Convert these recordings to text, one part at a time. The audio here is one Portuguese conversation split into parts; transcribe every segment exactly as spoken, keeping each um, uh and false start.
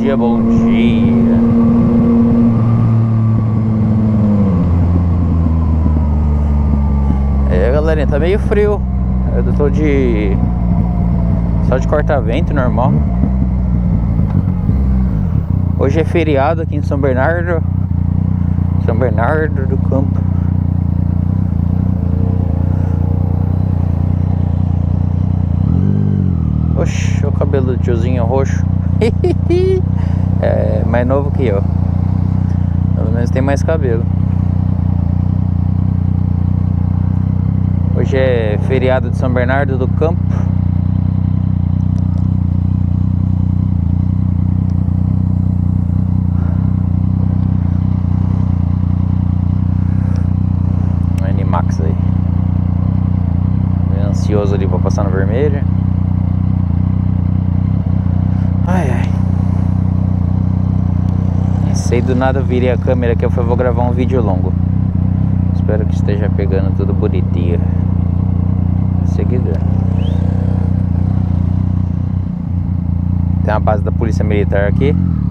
dia, bom dia. É, galerinha, tá meio frio. Eu tô de... só de corta-vento normal. Hoje é feriado aqui em São Bernardo. São Bernardo do Campo. Oxi, o cabelo do tiozinho roxo. É mais novo que eu. Pelo menos tem mais cabelo. Hoje é feriado de São Bernardo do Campo. Animax aí. Bem ansioso ali pra passar no vermelho. Ai ai. Nem sei, do nada eu virei a câmera aqui. Eu vou gravar um vídeo longo. Espero que esteja pegando tudo bonitinho. Seguidor. Tem uma base da polícia militar aqui.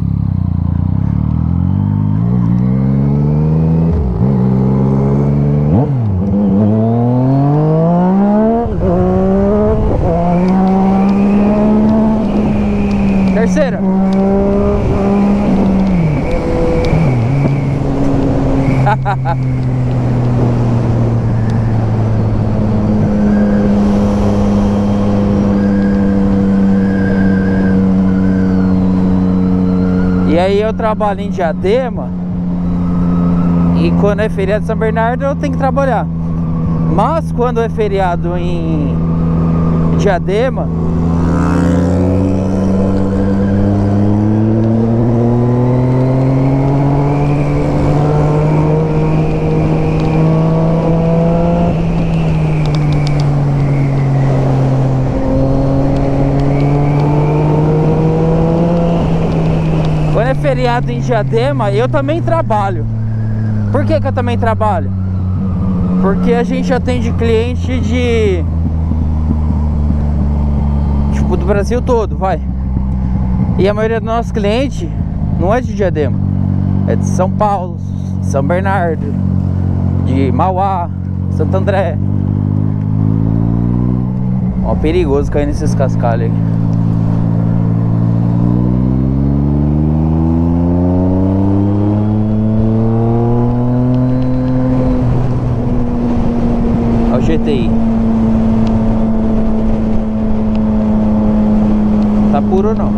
Terceira. E aí eu trabalho em Diadema. E quando é feriado de São Bernardo eu tenho que trabalhar. Mas quando é feriado em Diadema, quando é feriado em Diadema, eu também trabalho. Por que que eu também trabalho? Porque a gente atende cliente de... tipo, do Brasil todo, vai. E a maioria dos nossos clientes não é de Diadema. É de São Paulo, São Bernardo, de Mauá, Santo André. Ó, perigoso cair nesses cascalhos aí. G T I. Tá puro ou não?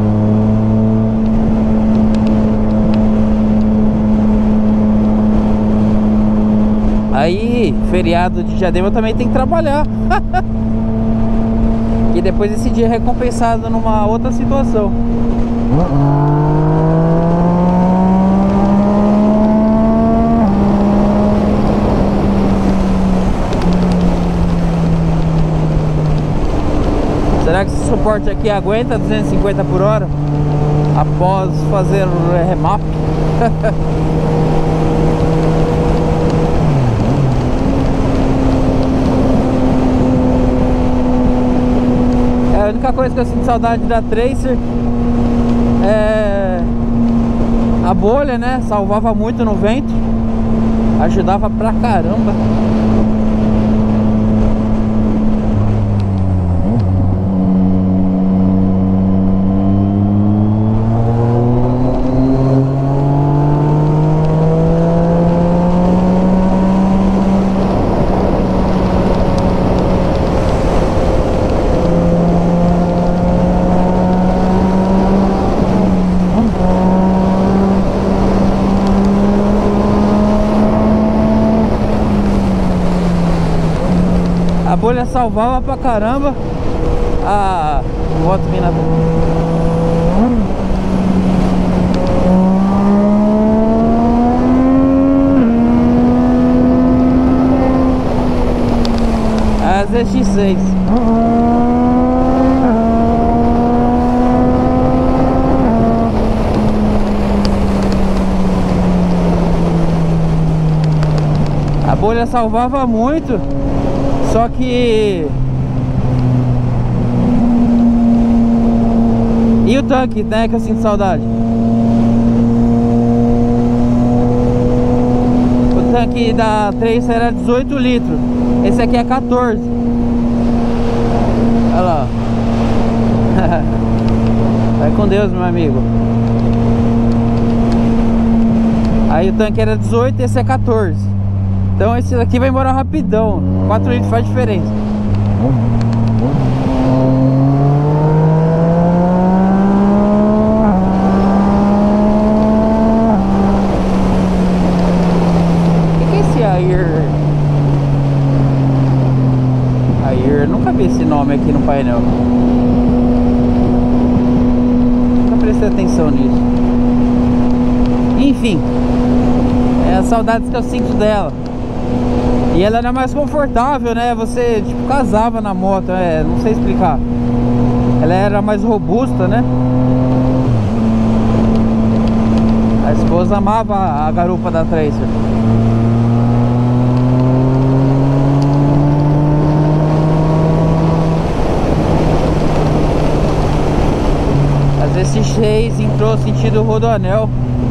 Aí, feriado de Diadema também tem que trabalhar. E depois esse dia é recompensado numa outra situação. Será que esse suporte aqui aguenta duzentos e cinquenta por hora após fazer o remap? É a única coisa que eu sinto saudade da Tracer é a bolha, né? Salvava muito no vento, ajudava pra caramba. A bolha salvava pra caramba. A moto vindo na... A Z X seis. A bolha salvava muito. Só que E o tanque, né, que eu sinto saudade. O tanque da Tracer era dezoito litros. Esse aqui é quatorze. Olha lá. Vai com Deus, meu amigo. Aí o tanque era dezoito e esse é quatorze. Então esse daqui vai embora rapidão. quatro litros faz diferença. O que é esse Air? Air, nunca vi esse nome aqui no painel. Nunca prestei atenção nisso. Enfim, é as saudades que eu sinto dela. E ela era mais confortável, né? Você, tipo, casava na moto, é, não sei explicar. Ela era mais robusta, né? A esposa amava a garupa da Tracer. Às vezes esse seis entrou sentido Rodoanel.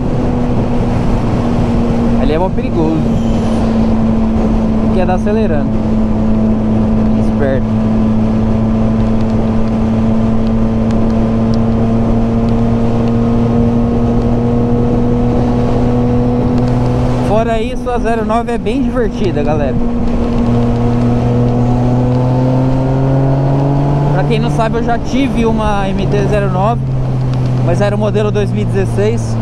Ali é mó perigoso. Quer dar acelerando. Esperto. Fora isso, a zero nove é bem divertida, galera. Pra quem não sabe, eu já tive uma M T zero nove, mas era o modelo dois mil e dezesseis.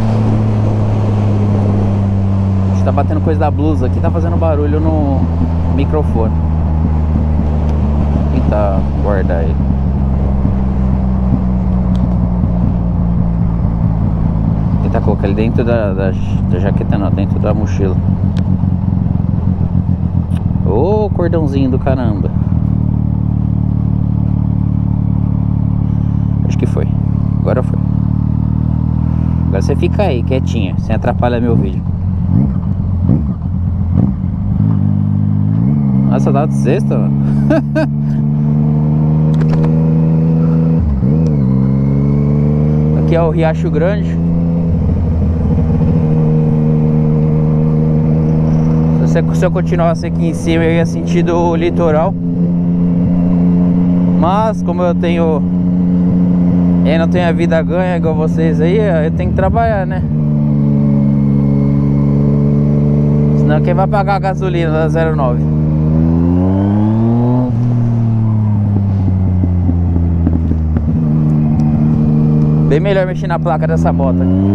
Tá batendo coisa da blusa aqui, tá fazendo barulho no microfone. Vou tentar guardar ele. Vou tentar colocar ele dentro da, da, da jaqueta, não, dentro da mochila. Ô, oh, cordãozinho do caramba. Acho que foi. Agora foi. Agora você fica aí, quietinha, sem atrapalhar meu vídeo. Nossa, dá de sexta, mano. Aqui é o Riacho Grande. Se, você, se eu continuasse aqui em cima, eu ia sentir o litoral. Mas como eu tenho, eu não tenho a vida ganha igual vocês aí, eu tenho que trabalhar, né? Senão quem vai pagar a gasolina da zero nove? Bem melhor mexer na placa dessa moto.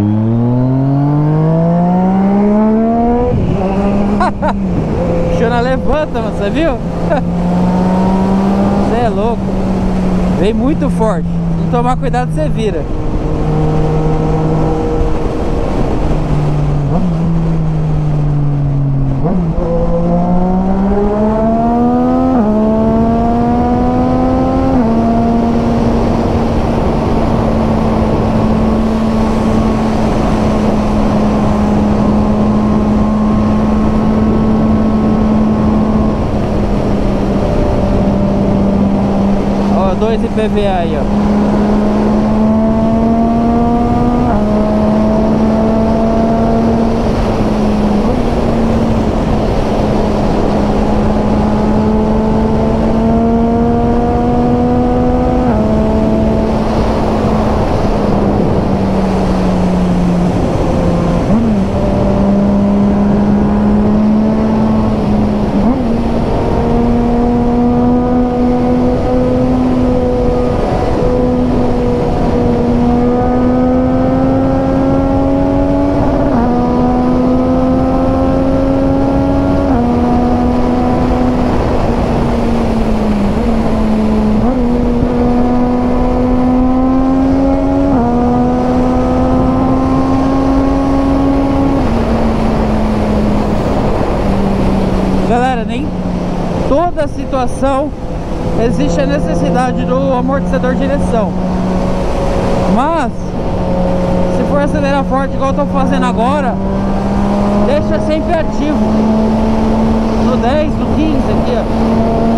Bichona levanta, mano, você viu? Você é louco. Vem muito forte. Se não tomar cuidado, você vira. dois I P V A aí, ó. Galera, nem toda situação existe a necessidade do amortecedor de direção. Mas se for acelerar forte igual eu tô fazendo agora, deixa sempre ativo. No dez, no quinze aqui, ó.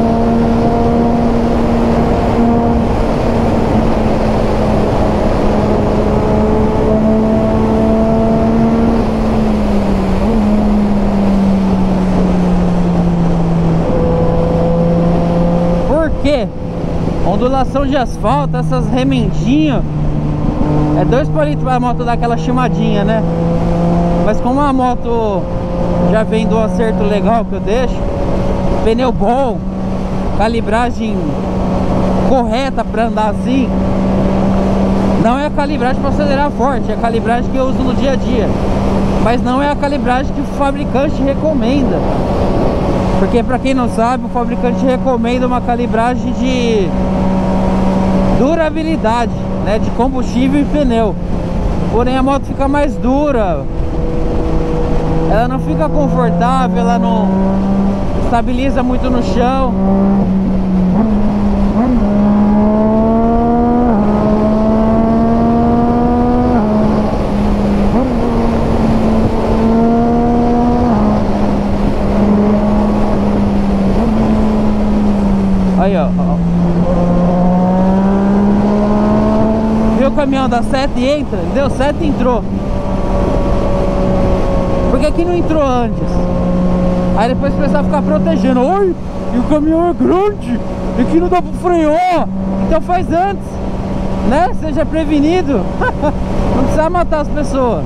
ondulação de asfalto, essas remendinhos, é dois palitos para a moto dar aquela chimadinha, né? Mas como a moto já vem do acerto legal que eu deixo, pneu bom, calibragem correta para andar assim, não é a calibragem para acelerar forte, é a calibragem que eu uso no dia a dia, mas não é a calibragem que o fabricante recomenda, porque para quem não sabe, o fabricante recomenda uma calibragem de durabilidade, né, de combustível e pneu. Porém a moto fica mais dura, ela não fica confortável, ela não estabiliza muito no chão. Aí, ó, ó. Viu o caminhão da seta e entra? Deu seta e entrou. Por que que não entrou antes? Aí depois precisava ficar protegendo. Oi, e o caminhão é grande, e que não dá pra frear. Então faz antes, né? Seja prevenido. Não precisa matar as pessoas.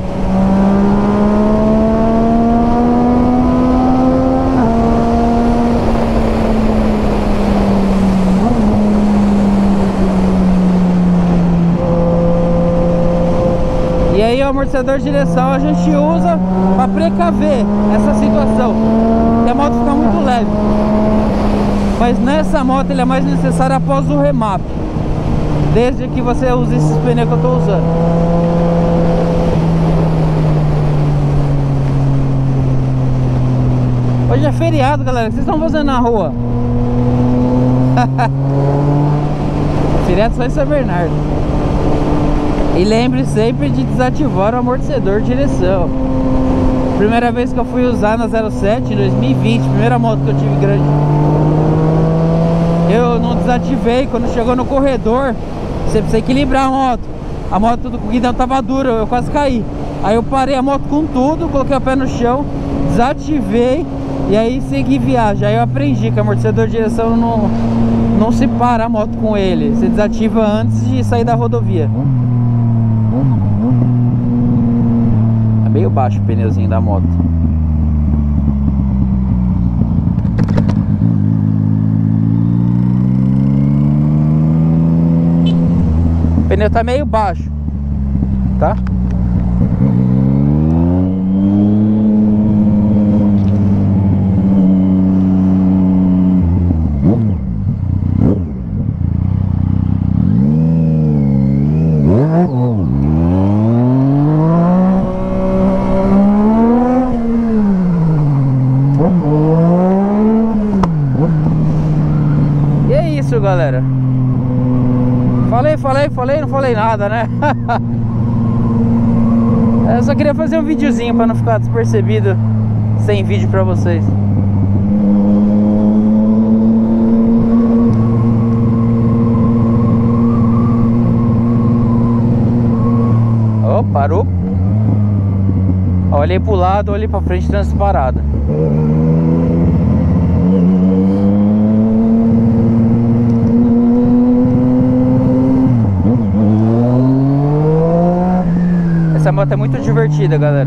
E aí o amortecedor de direção a gente usa para precaver essa situação, que a moto fica muito leve. Mas nessa moto ele é mais necessário após o remap, desde que você use esses pneus que eu estou usando. Hoje é feriado, galera. O que vocês estão fazendo na rua? Feriado só em São Bernardo. E lembre sempre de desativar o amortecedor de direção. Primeira vez que eu fui usar na zero sete em dois mil e vinte, primeira moto que eu tive grande, eu não desativei. Quando chegou no corredor, você precisa equilibrar a moto. A moto do guidão tava dura, eu quase caí. Aí eu parei a moto com tudo, coloquei o pé no chão, desativei e aí segui viagem. Aí eu aprendi que o amortecedor de direção não, não se para a moto com ele. Você desativa antes de sair da rodovia. É meio baixo o pneuzinho da moto. O pneu tá meio baixo, tá? E é isso, galera. Falei, falei, falei, não falei nada, né? Eu só queria fazer um videozinho pra não ficar despercebido sem vídeo pra vocês. Oh, parou. Olhei pro lado, olhei pra frente, transparada. Essa moto é muito divertida, galera.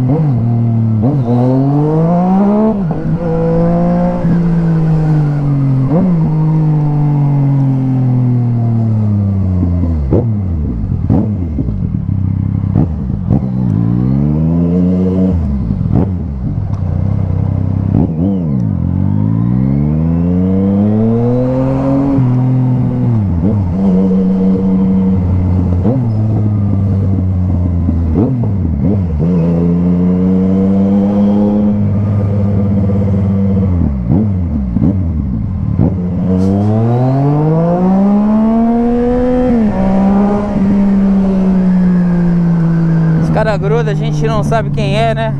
Cara gruda, a gente não sabe quem é, né?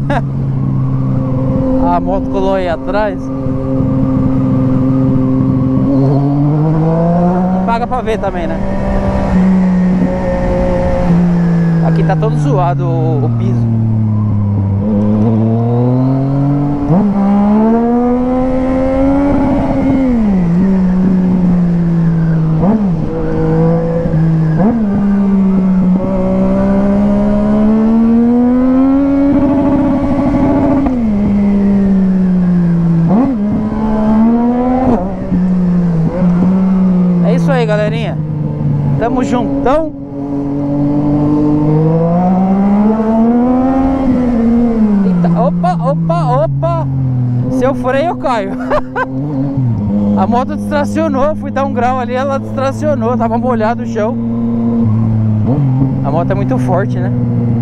A moto colou aí atrás. Paga pra ver também, né? Aqui tá todo zoado o, o piso. Tamo juntão. Eita, opa, opa, opa. Se eu freio eu caio. A moto distracionou, fui dar um grau ali, ela distracionou, tava molhado o chão. A moto é muito forte, né?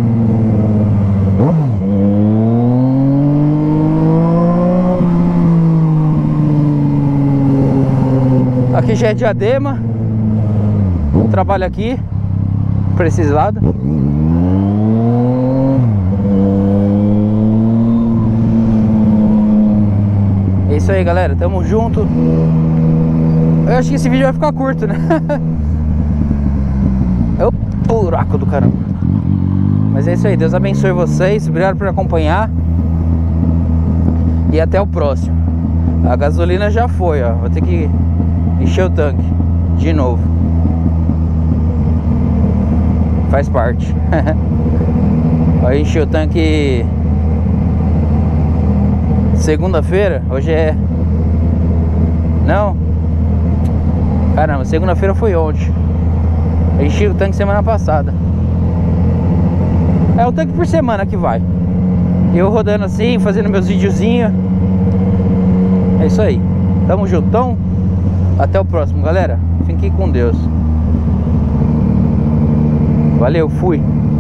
Aqui já é Diadema. Eu trabalho aqui, pra esses lados. É isso aí, galera, tamo junto. Eu acho que esse vídeo vai ficar curto, né? É o buraco do caramba. Mas é isso aí, Deus abençoe vocês. Obrigado por acompanhar. E até o próximo. A gasolina já foi, ó. Vou ter que encher o tanque de novo. Faz parte. Vai encher o tanque segunda-feira. Hoje é... Não. Caramba, segunda-feira foi ontem. Eu enchi o tanque semana passada. É o tanque por semana que vai. Eu rodando assim, fazendo meus videozinhos. É isso aí. Tamo juntão. Até o próximo, galera. Fiquem com Deus. Valeu, fui.